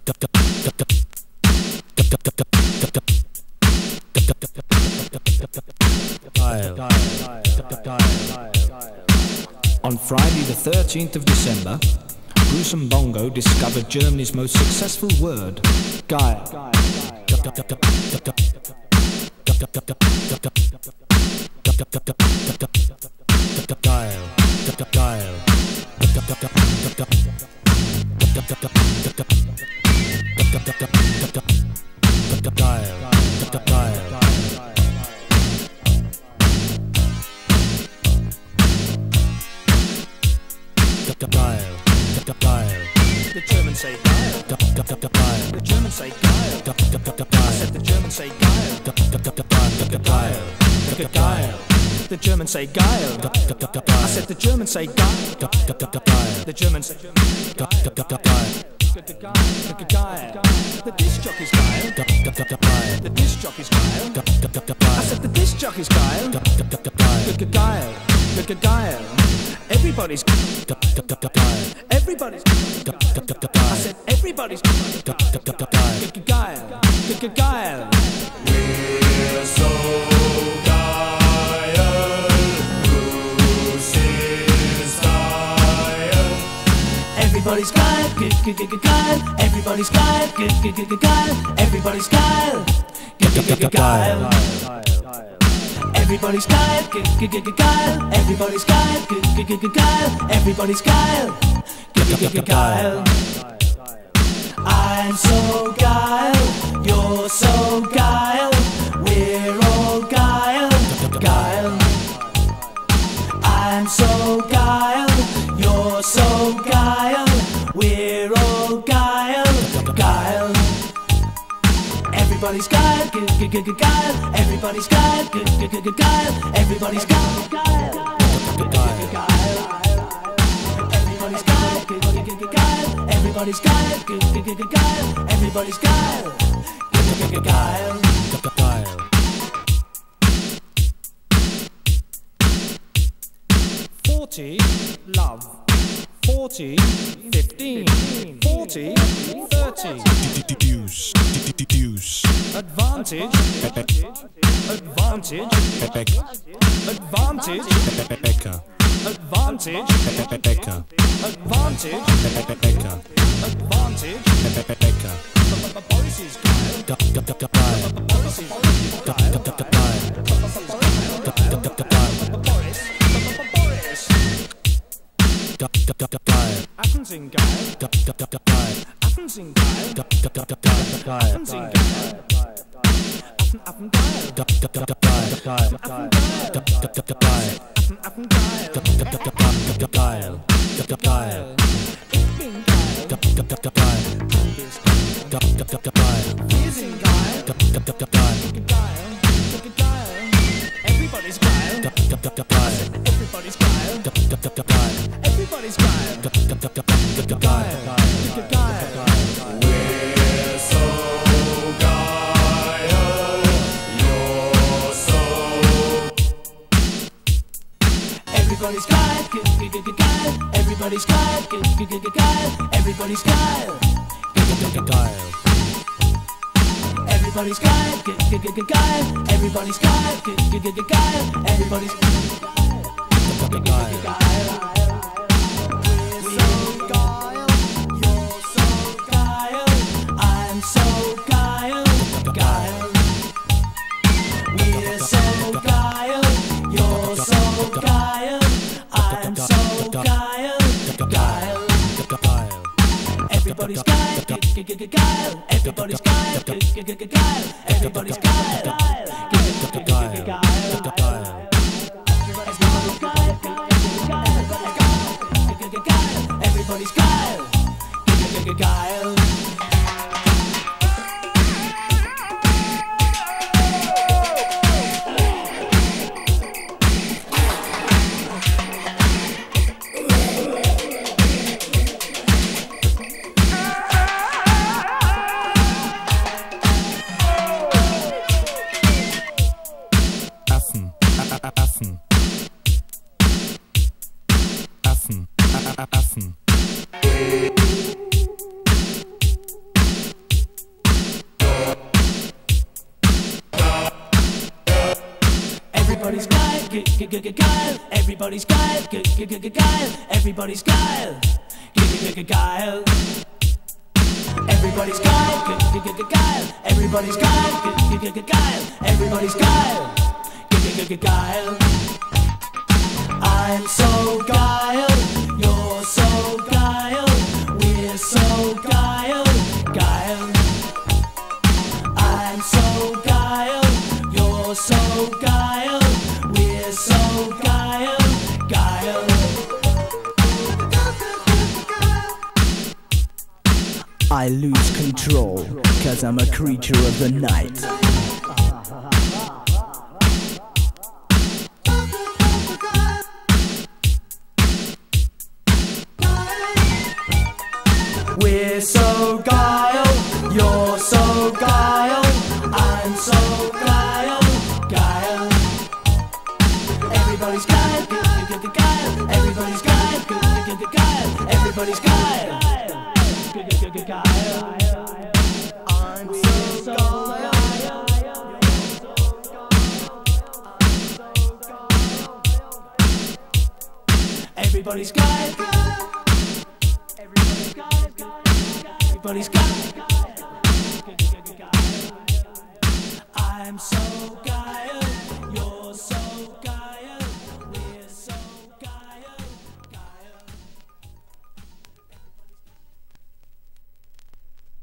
On Friday the 13th of December, Bruce Bongo discovered Germany's most successful word, Geil. The Germans say geil. The Germans say geil. I said the Germans say geil. Geil. Geil. The Germans say geil. I said the Germans say geil. The Germans say geil. The disc jockey's geil. The disc jockey's geil. I said the disc jockey's geil. Geil. Geil. Everybody's everybody's I said everybody's geil. Geil. We're so geil. Bruce is geil. Everybody's geil. Geil. Everybody's geil. Geil. Everybody's geil. Geil. Everybody's geil, geil. Everybody's geil, geil. Everybody's geil, geil. I'm so geil, you're so geil. We're all geil, geil. I'm so geil, you're so geil. We're all geil, geil. Everybody's geil, geil. Everybody's geil, geil. Everybody's geil, Everybody's geil, geil. Everybody's geil, Everybody's geil, 40, love. 40, 15, 40, 30. Deuce. Advantage. Advantage. Advantage. Advantage. Advantage. Advantage. Boris is geil. Boris is Athens in geil. Athens in geil. Athens in geil. Affen geil. Geil. Ich bin geil. Wir sind geil. Geil. Everybody's geil. Everybody's geil. Everybody's geil. Geil. We're so geil. You're so. Everybody's geil. Everybody's geil. Everybody's geil. Everybody's geil. Everybody's geil. Everybody's geil. Everybody's geil, geil. Everybody's geil, geil. Everybody's geil, geil. Everybody's geil, geil. Everybody's geil, geil. Everybody's geil, geil. Everybody's geil, geil. Everybody's geil, geil. Everybody's geil, geil. Everybody's geil, geil. I'm so geil, you're so geil, we're so geil, geil. I'm so geil, you're so geil, we're so geil, geil. I lose control, 'cause I'm a creature of the night. We're so geil, you're so geil, I'm so geil, geil. Everybody's geil, geil. Everybody's geil, geil. Everybody's geil, geil. I'm so geil. Everybody's geil. Everybody's geil. Everybody's geil.